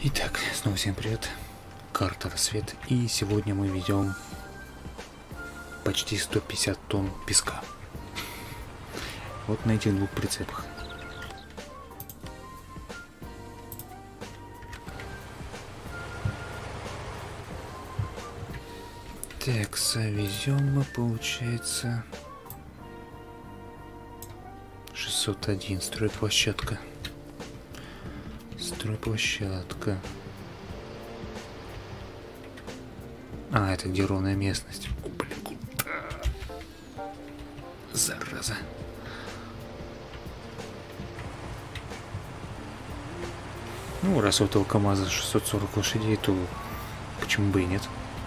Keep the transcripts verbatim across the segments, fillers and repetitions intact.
Итак, снова всем привет. Карта Рассвет. И сегодня мы ведем почти сто пятьдесят тонн песка. Вот на этих двух прицепах. Так, завезем мы, получается, шестьсот один. Стройплощадка. Стройплощадка. А, это где ровная местность. О, блин, куда? Зараза. Ну, раз у этого КамАЗа шестьсот сорок лошадей, то почему бы и нет?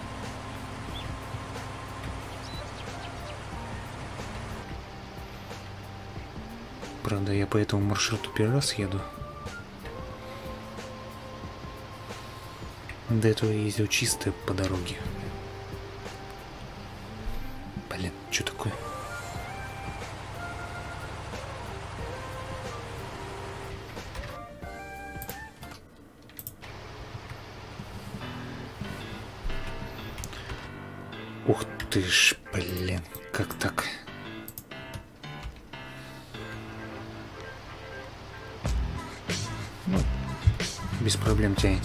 Правда, я по этому маршруту первый раз еду. До этого я ездил чисто по дороге. Блин, что такое? Ух ты ж, блин, как так? Ну, без проблем тянет.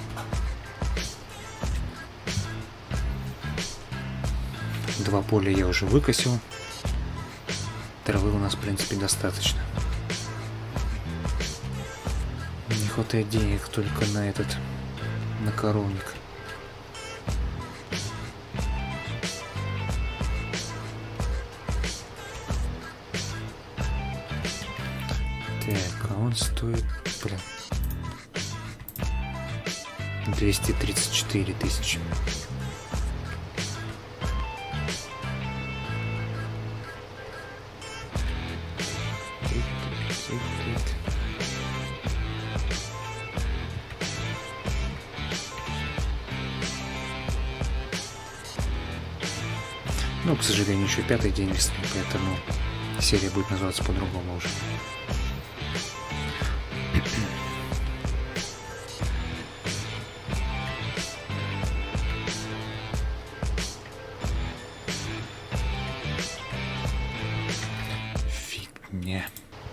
Два поля я уже выкосил. Травы у нас, в принципе, достаточно. Не хватает денег только на этот, на коровник. Так, а он стоит, блин, двести тридцать четыре тысячи. Ну, к сожалению, еще пятый день весны, поэтому серия будет называться по-другому уже. Фигня.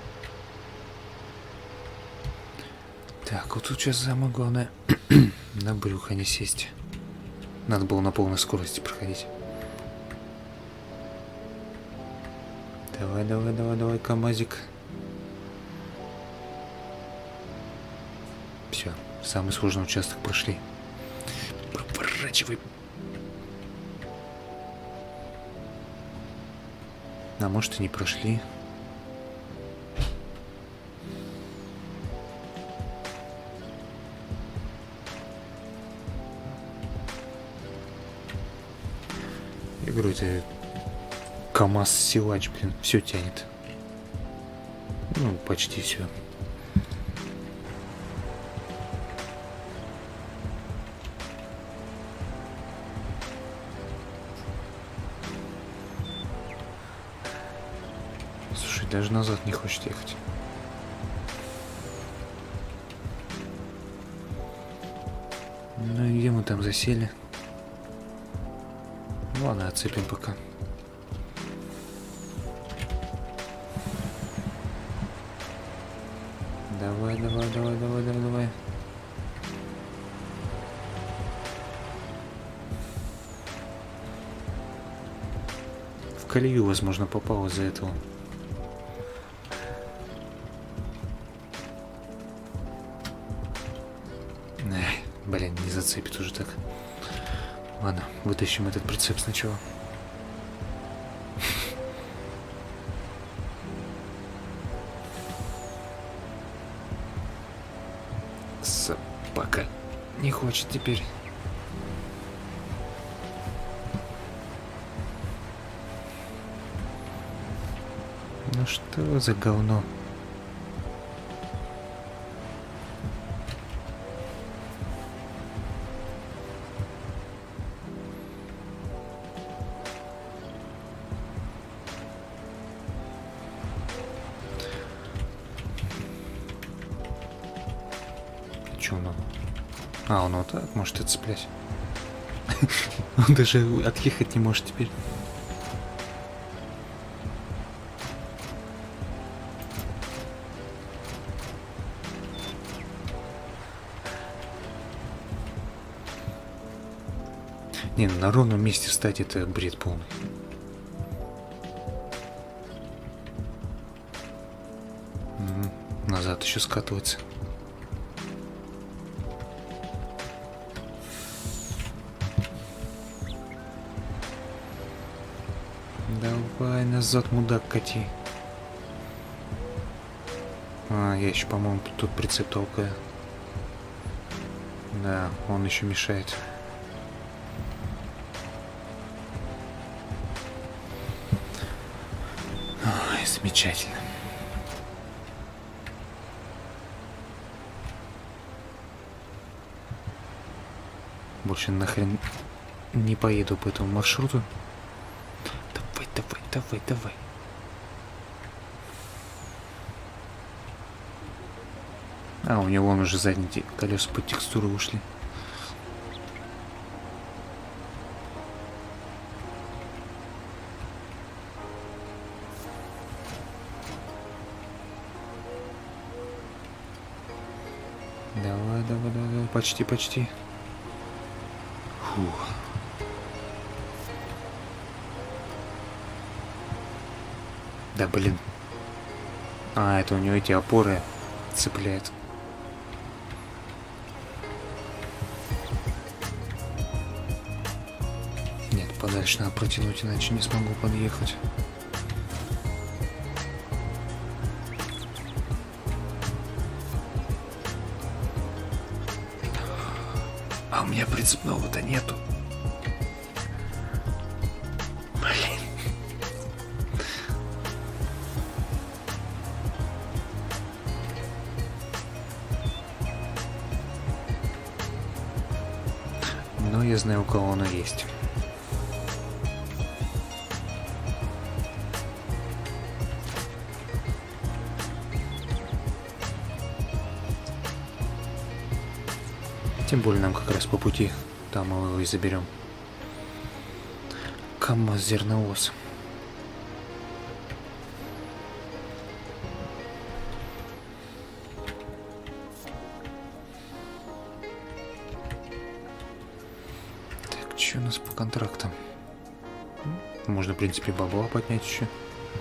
Так, вот тут сейчас самое главное на брюхо не сесть. Надо было на полной скорости проходить. Давай, давай, давай, давай, КамАЗик. Все, самый сложный участок прошли. Проворачивай. А может и не прошли. Я говорю, это КамАЗ-силач, блин, все тянет. Ну, почти все. Слушай, даже назад не хочет ехать. Ну и где мы там засели? Ладно, отцепим пока. Давай, давай, давай, давай, давай, давай. В колею, возможно, попал из-за этого. Эх, блин, не зацепит уже так. Ладно, вытащим этот прицеп сначала. Собака не хочет теперь. Ну что за говно? Че оно А, он вот так может отцеплять. Он даже отъехать не может теперь. Не, на ровном месте встать — это бред полный. М-м, назад еще скатываться. Давай назад, мудак, кати. А, я еще, по-моему, тут прицеп толкаю. Да, он еще мешает. Ой, замечательно. Больше нахрен не поеду по этому маршруту. Давай, давай, давай, давай. А, у него вон уже задние колеса под текстуру ушли. Давай, давай, давай, почти, почти. Фух. Да, блин. А, это у него эти опоры цепляют. Нет, подальше надо протянуть, иначе не смогу подъехать. А у меня прицепного-то нету. Блин. Но я знаю, у кого оно есть. Тем более нам как раз по пути, там мы его и заберем. КамАЗ зерновоз. Так, что у нас по контрактам? Можно, в принципе, бабла поднять еще.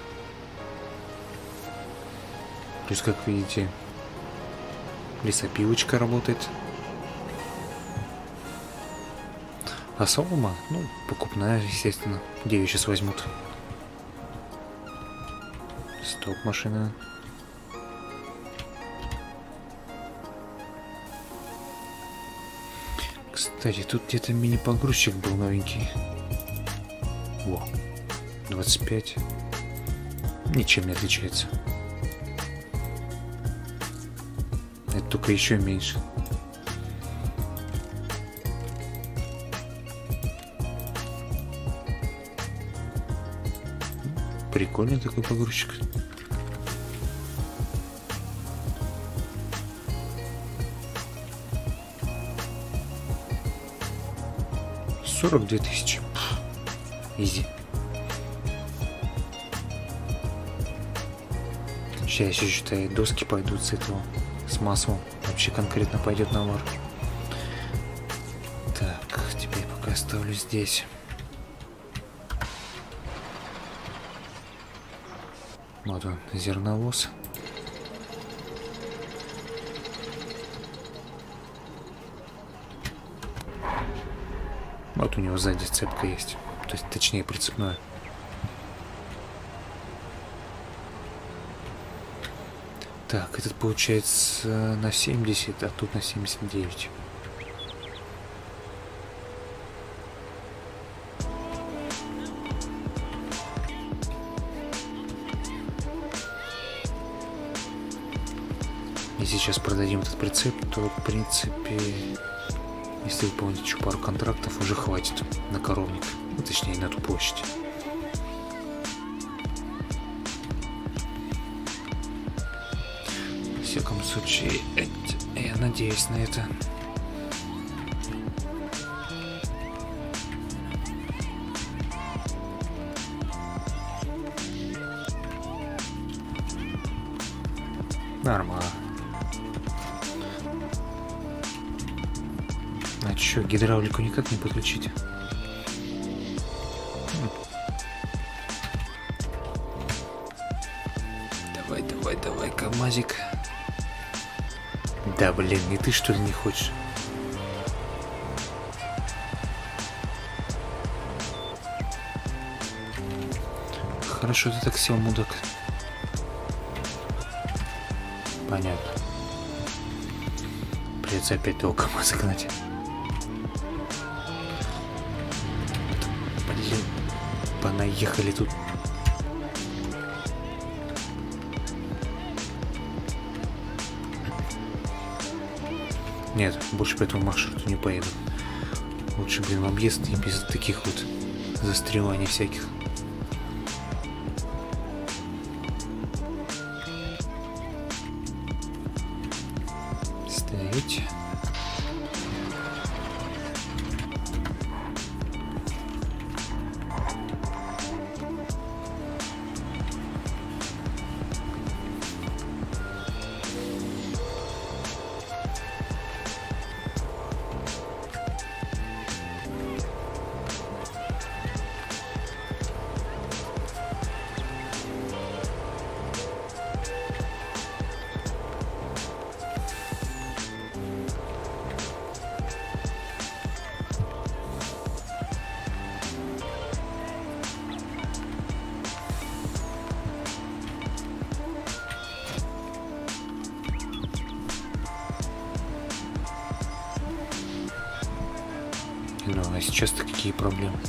Плюс, как видите, лесопилочка работает. А солома, ну, покупная, естественно. Где ее сейчас возьмут? Стоп, машина. Кстати, тут где-то мини-погрузчик был новенький. Во, двадцать пять. Ничем не отличается. Это только еще меньше. Прикольный такой погрузчик. сорок две тысячи. Изи. Сейчас еще, считай, доски пойдут с этого, с маслом. Вообще конкретно пойдет навар. Так, теперь пока оставлю здесь. Вот он, зерновоз. Вот у него сзади цепка есть. То есть, точнее, прицепная. Так, этот получается на семьдесят, а тут на семьдесят девять. Сейчас продадим этот прицеп, то в принципе, если выполнить еще пару контрактов, уже хватит на коровник, ну, точнее на ту площадь. В всяком случае, я надеюсь на это. Нормально. А чё, гидравлику никак не подключить? Давай, давай, давай, КамАЗик. Да блин, и ты что ли не хочешь? Хорошо, ты так сел, мудак. Понятно. Придется опять того КамАЗа гнать. Блин, понаехали тут. Нет, больше по этому маршруту не поеду. Лучше, блин, объезд и без таких вот застреваний всяких. Стоять. Ну, а сейчас-то какие проблемы?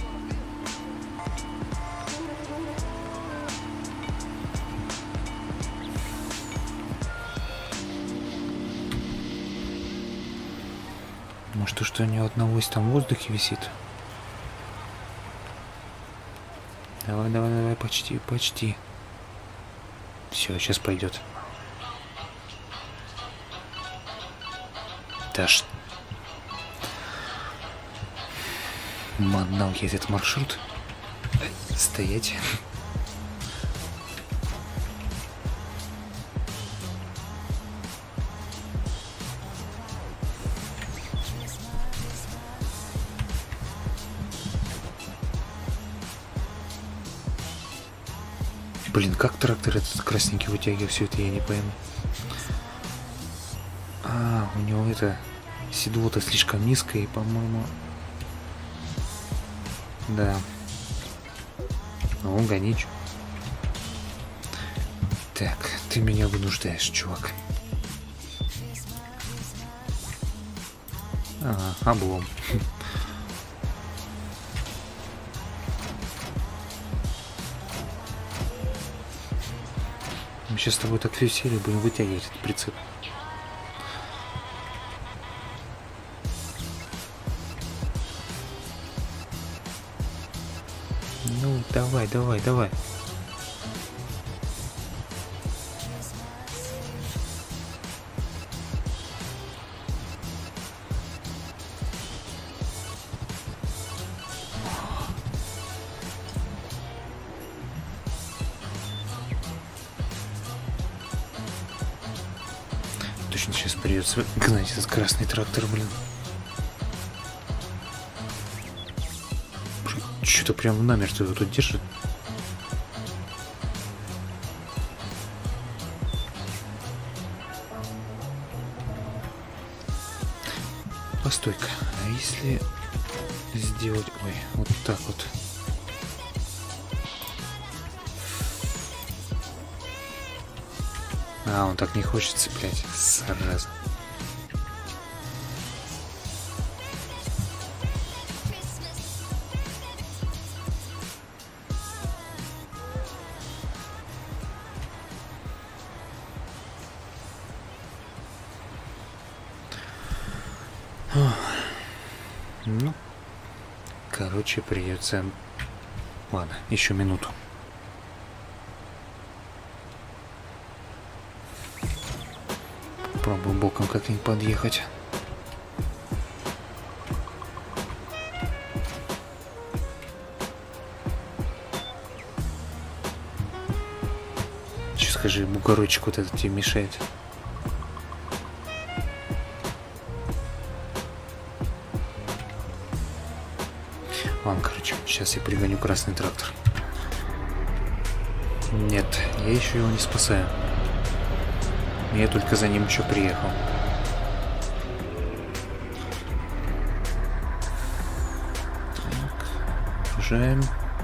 Может, то, что у него одного из там в воздухе висит? Давай, давай, давай, почти, почти. Все, сейчас пойдет. Да что? Манал я этот маршрут. Стоять. Блин, как трактор этот красненький вытягивает все это, я не пойму. А, у него это седло-то слишком низкое, и, по-моему... Да. Ну, гонич. Так, ты меня вынуждаешь, чувак. Ага, облом. Мы сейчас с тобой так всю серию будем вытягивать этот прицеп. Ну, давай, давай, давай. Точно сейчас придется гнать этот красный трактор, блин. Что-то прям намертво его тут держит. Постой-ка, а если сделать... Ой, вот так вот. А, он так не хочет цеплять. Сразу. Ну, короче, придется... Ладно, еще минуту. Попробую боком как-нибудь подъехать. Че, скажи, бугорочек вот этот тебе мешает? Ладно, короче, сейчас я пригоню красный трактор. Нет, я еще его не спасаю. Я только за ним еще приехал. Так, окружаем.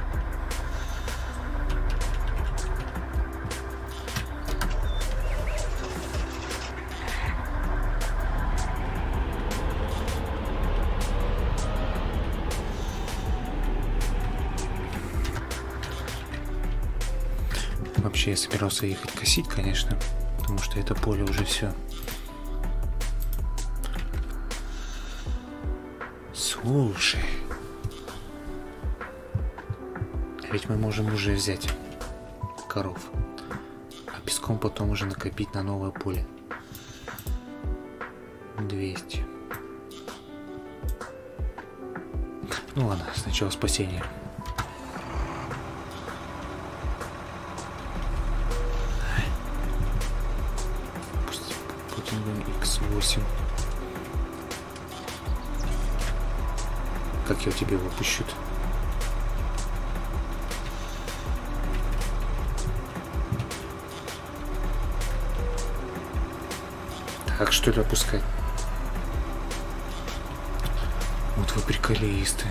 Вообще я собирался ехать косить, конечно, потому что это поле уже все. Слушай, а ведь мы можем уже взять коров, а песком потом уже накопить на новое поле. двести. Ну ладно, сначала спасение. икс восемь. Как его тебе выпущут? Так, что ли, опускать? Вот вы приколисты.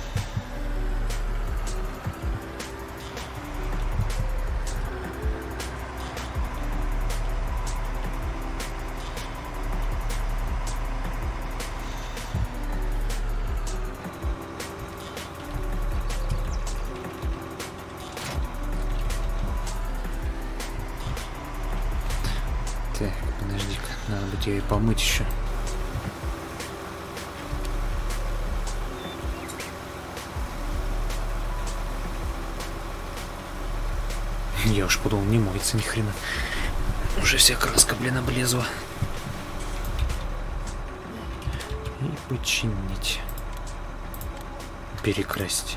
Так, подожди-ка, надо будет ее помыть еще. Я уж подумал, не моется ни хрена. Уже вся краска, блин, облезла. И починить. Перекрасить.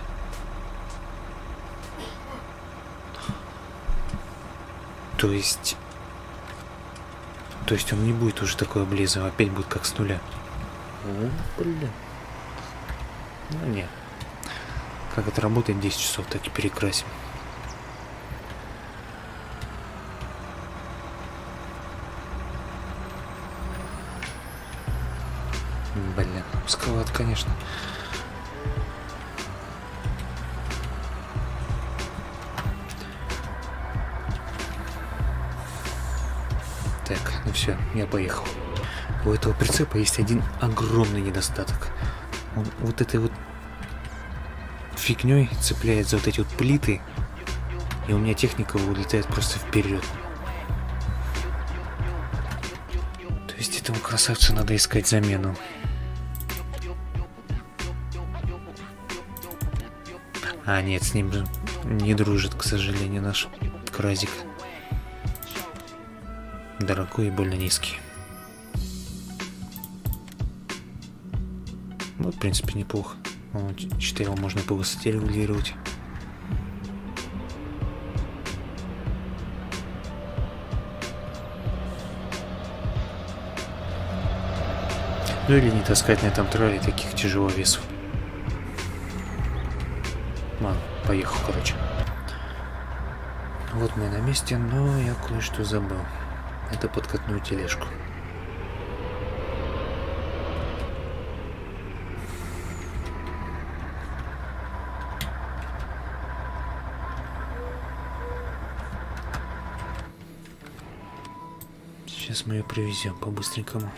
То есть... То есть он не будет уже такой облезлый, опять будет как с нуля. О, блин. Ну нет. Как это работает десять часов, так и перекрасим. Блин, узковат, конечно. Так, ну все, я поехал. У этого прицепа есть один огромный недостаток. Он вот этой вот фигней цепляет за вот эти вот плиты, и у меня техника улетает просто вперед. То есть этому красавцу надо искать замену. А нет, с ним же не дружит, к сожалению, наш Кразик. Дорогой и больно низкий. Ну, в принципе, неплохо. Считаю, его можно по высоте регулировать. Ну или не таскать на этом трале таких тяжеловесов. Ладно, поехал, короче. Вот мы на месте, но я кое-что забыл. Это подкатную тележку. Сейчас мы ее привезем по-быстренькому.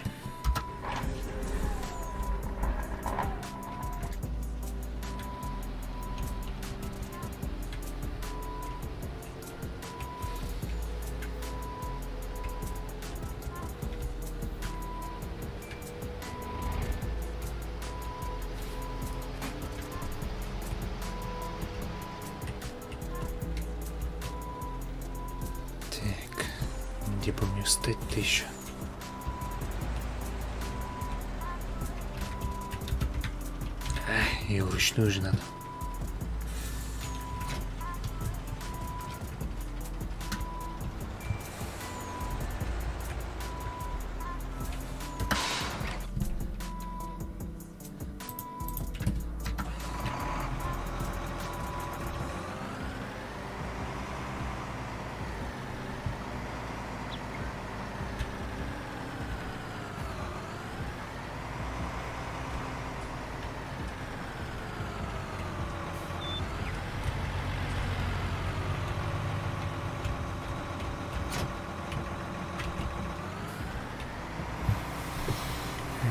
Где бы мне встать-то еще? Ее вручную же надо.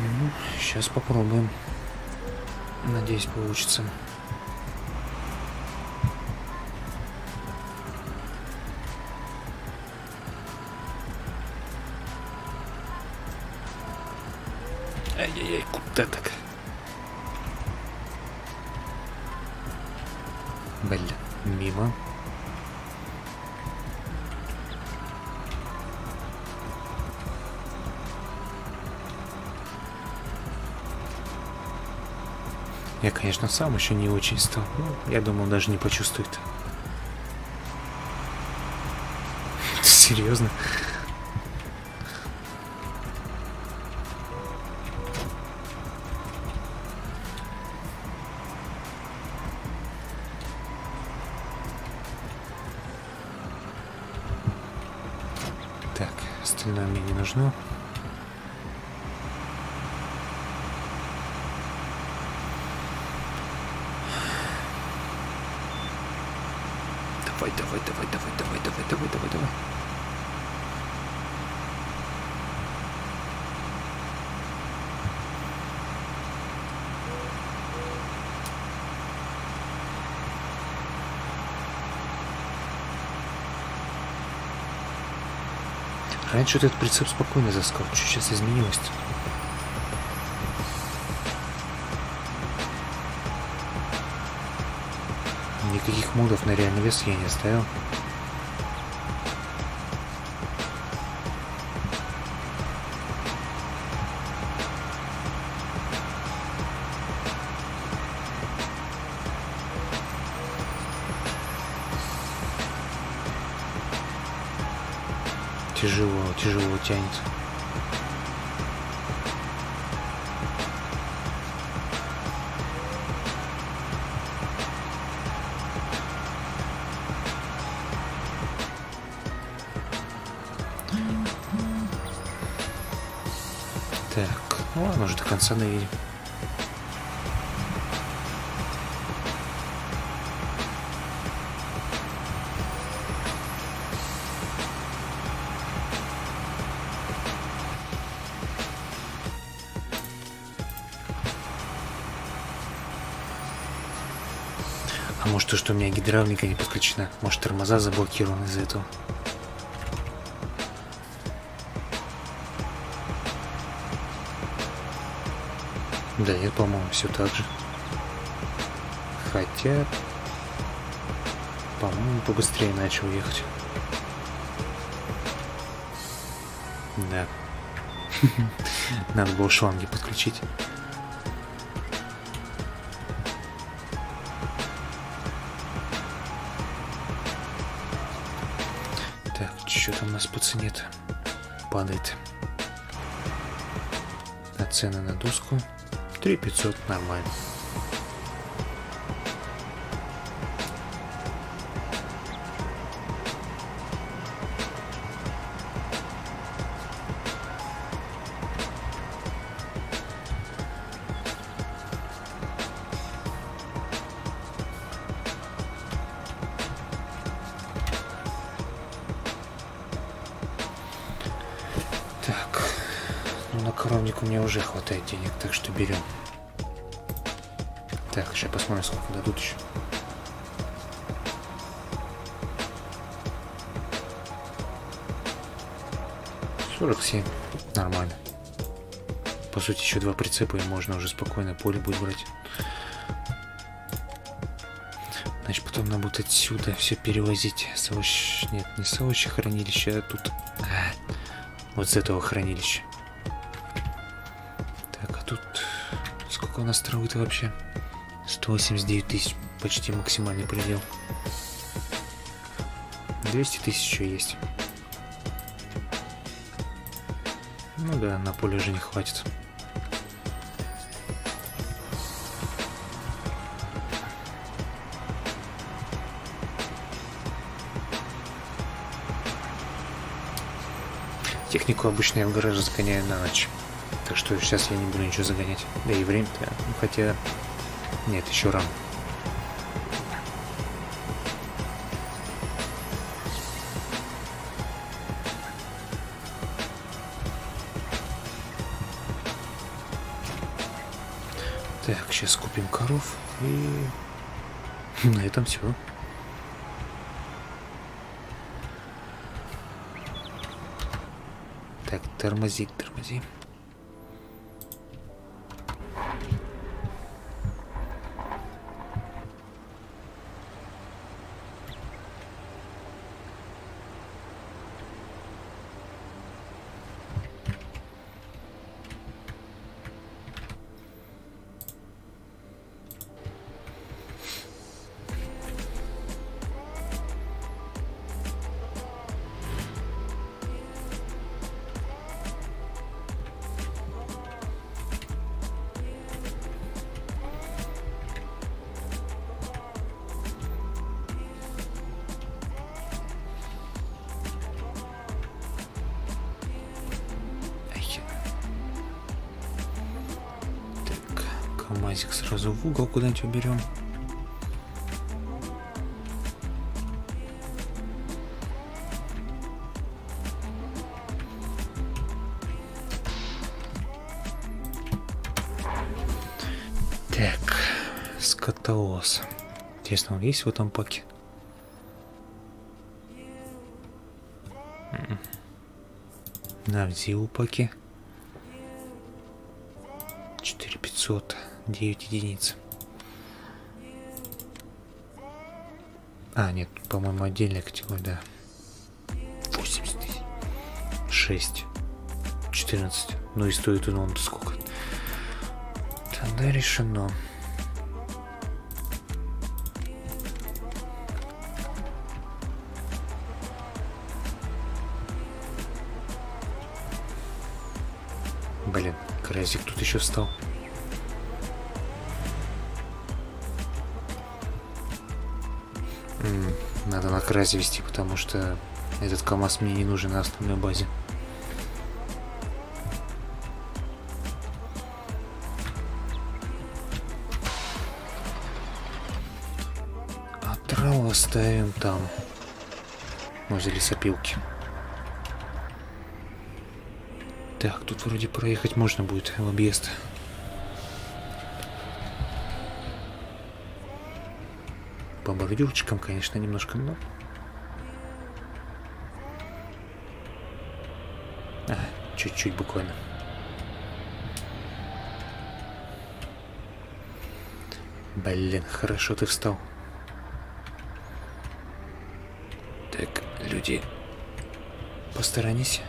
Ну, сейчас попробуем. Надеюсь, получится. Ай-яй-яй, куда так? Блин, мимо. Я, конечно, сам еще не очень стал. Ну, я думал, даже не почувствует. Серьезно? Так, остальное мне не нужно. Давай, давай, давай, давай, давай, давай, давай, давай, давай. Раньше этот прицеп спокойно заскал. Что сейчас изменилось? Никаких модов на реальный вес я не оставил. Тяжело, тяжело тянет. Так, ну ладно, уже до конца доедем. А может, то, что у меня гидравлика не подключена? Может, тормоза заблокированы из-за этого? Да нет, по-моему, все так же. Хотя, по-моему, побыстрее начал ехать. Да. Надо было шланги подключить. Так, что там у нас по цене-то? Падает. А цены на доску? три пятьсот, нормально. Так, ну на коровник у меня уже хватает денег, так что берем. Так, сейчас посмотрим, сколько дадут еще. сорок семь. Нормально. По сути, еще два прицепа, и можно уже спокойно поле будет брать. Значит, потом нам будет отсюда все перевозить. С овощ... Нет, не с овощехранилища, а тут... А, вот с этого хранилища. Так, а тут... Сколько у нас травы-то вообще? сто восемьдесят девять тысяч. Почти максимальный предел. двести тысяч еще есть. Ну да, на поле уже не хватит. Технику обычно я в гараже загоняю на ночь. Так что сейчас я не буду ничего загонять. Да и время-то, ну, хотя... Нет, еще рано. Так, сейчас купим коров и на этом все. Так, тормози, тормози. КамАЗик сразу в угол куда-нибудь уберем. Так, скотовоз. Интересно, он есть в этом паке? На, в ЗИУ паке. четыре пятьсот, девять единиц. А, нет, по-моему, отдельная категория, да. восемьдесят тысяч. шесть. четырнадцать. Ну и стоит он сколько? Тогда решено. Блин, Кразик тут еще встал. М-м, надо на Кразе вести, потому что этот КамАЗ мне не нужен на основной базе. А траву оставим там, возле лесопилки. Так, тут вроде проехать можно будет в объезд. По бордюрчикам, конечно, немножко, но... А, чуть-чуть буквально. Блин, хорошо ты встал. Так, люди, посторонись.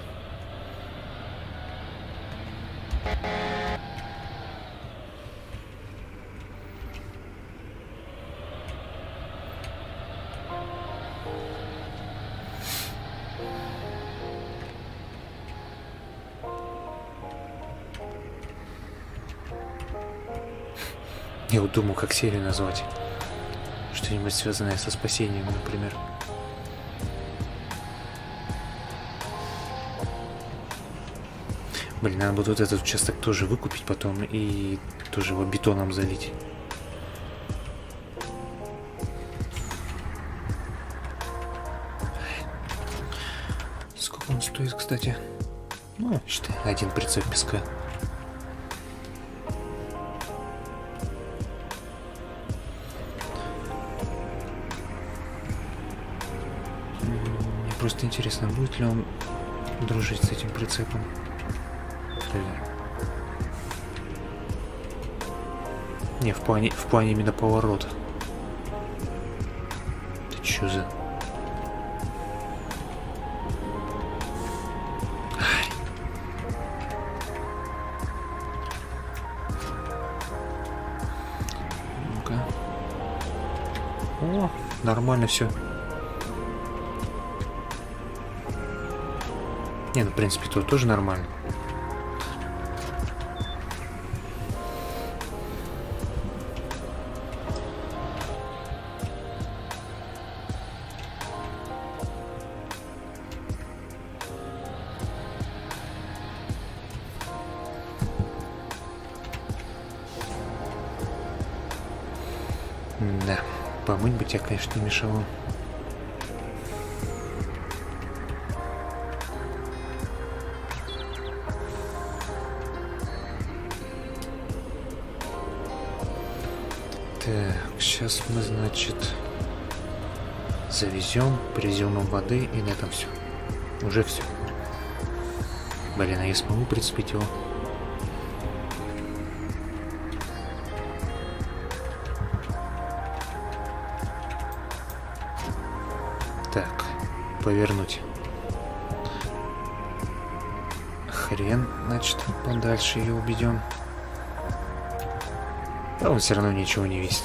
Я вот думал, как серию назвать. Что-нибудь связанное со спасением, например. Блин, надо будет этот участок тоже выкупить потом и тоже его бетоном залить. Сколько он стоит, кстати? Ну, считай, один прицеп песка. Мне просто интересно, будет ли он дружить с этим прицепом. Не, в плане, в плане именно поворота. Ты чё за... Ай. Ну-ка. О, нормально все. Не, ну в принципе тут тоже нормально. Да, помыть бы тебя, конечно, не мешало. Так, сейчас мы, значит, завезем, привезем им воды, и на этом все. Уже все. Блин, а я смогу прицепить его? Так, повернуть. Хрен, значит, подальше ее убедем. А он все равно ничего не весит.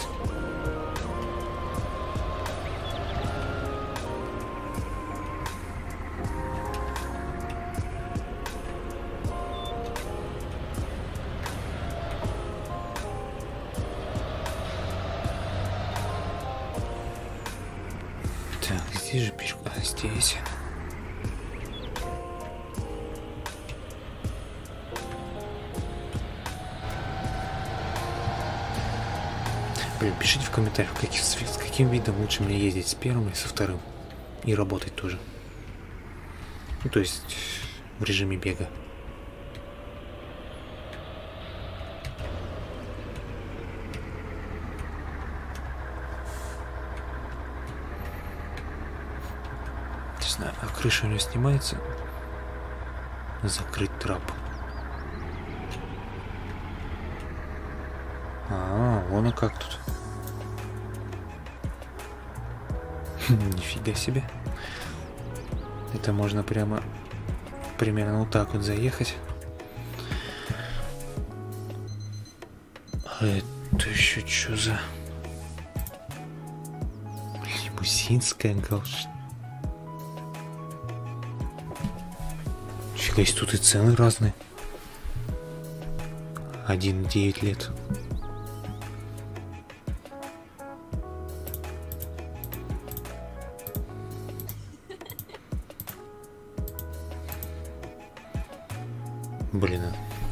Так, здесь же пешка, а здесь. Блин, пишите в комментариях, каких, с каким видом лучше мне ездить, с первым или со вторым. И работать тоже. Ну, то есть в режиме бега. Не знаю, а крыша у нее снимается? Закрыть трап. А, вон и как тут. Нифига себе. Это можно прямо примерно вот так вот заехать. А это еще что за лимузинская галш? Фига себе, тут и цены разные. Один девять лет. Блин.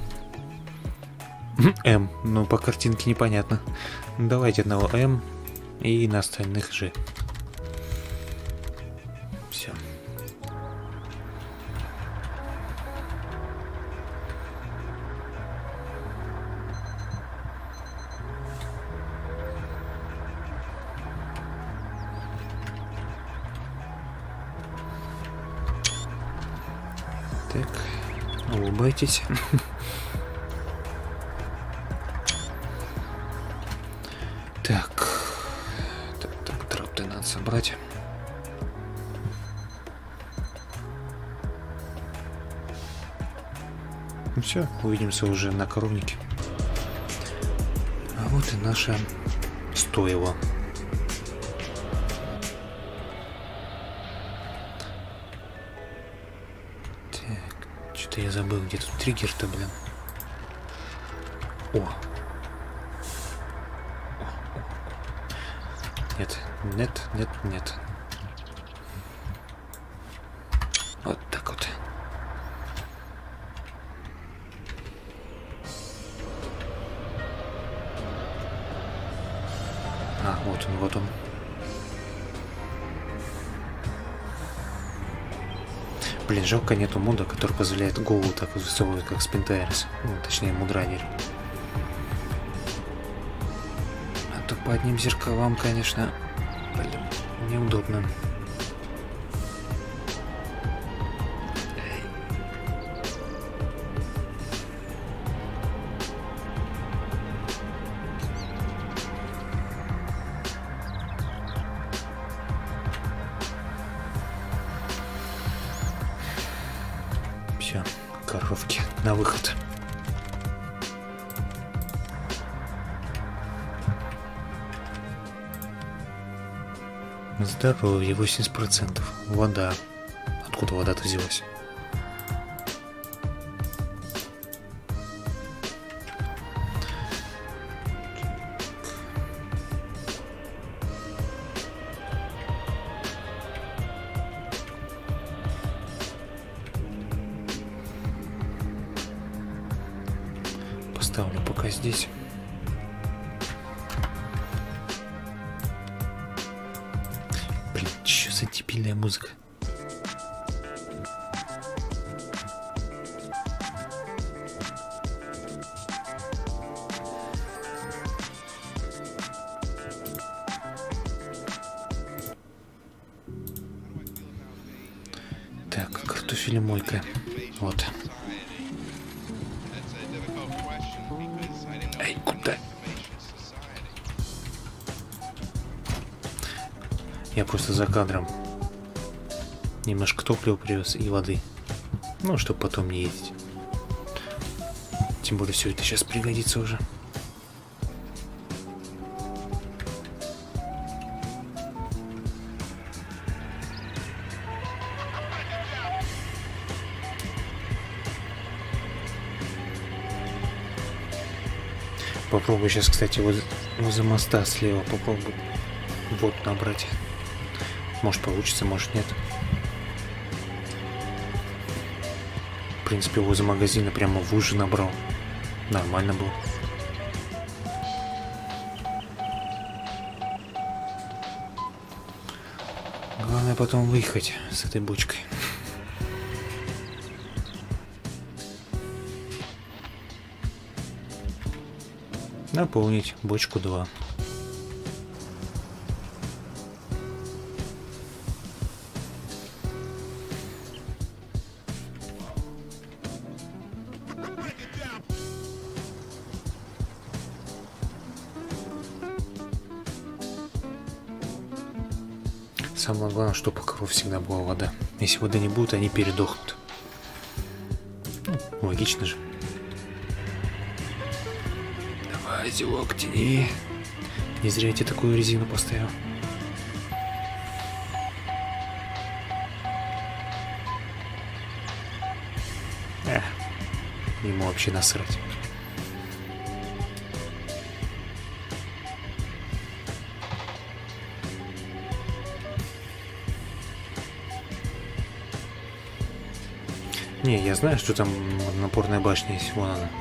М. Ну, по картинке непонятно. Давайте одного М и на остальных же. Все. Так, улыбайтесь. Так, так, так, трапты надо собрать. Ну все, увидимся уже на коровнике. А вот и наша стойло. Так, что-то я забыл, где тут триггер-то, блин. О. Нет, нет, нет, нет. Вот так вот. А, вот он, вот он. Блин, жалко нету мода, который позволяет голову так вот высовывать, как спинтайрс. Ну, точнее, мудранер. А то по одним зеркалам, конечно, блин, неудобно. Все, коровки на выход. Здоровье восемьдесят процентов. Вода. Откуда вода-то взялась? Поставлю пока здесь. Блин, что за дебильная музыка? Так, картофелемойка. Вот. Эй, куда? Я просто за кадром немножко топлива привез и воды. Ну, чтобы потом не ездить. Тем более все это сейчас пригодится уже. Попробую сейчас, кстати, возле, возле моста слева попробую воду набрать. Может получится, может нет. В принципе, возле магазина прямо в луже набрал. Нормально было. Главное потом выехать с этой бочкой. Наполнить бочку два. Самое главное, чтобы у коров всегда была вода. Если воды не будет, они передохнут. Ну, логично же. Давай, зелок, тяни. Не зря я тебе такую резину поставил. Эх, ему вообще насрать. Не, я знаю, что там напорная башня есть. Вон она.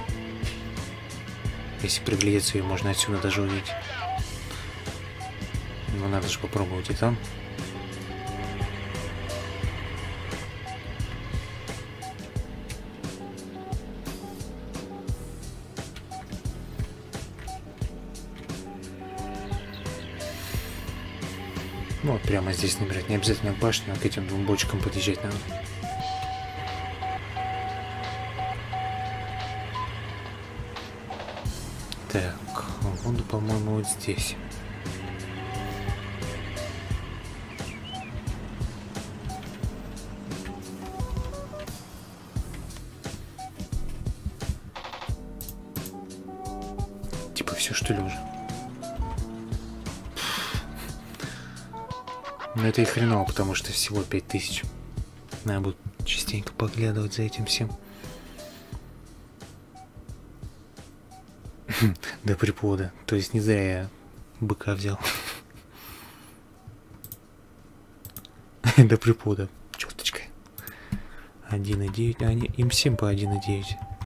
Если приглядеться, ее можно отсюда даже увидеть. Но надо же попробовать и там. Ну вот прямо здесь набирать. Не обязательно башню, а к этим двум бочкам подъезжать надо. Так, воду, по-моему, вот здесь. Типа все, что ли, уже? Но это и хреново, потому что всего пять тысяч. Надо будет частенько поглядывать за этим всем. До приплода. То есть не зря я быка взял. До приплода. Чёрточка. один и девять. А они, им всем по один и девять.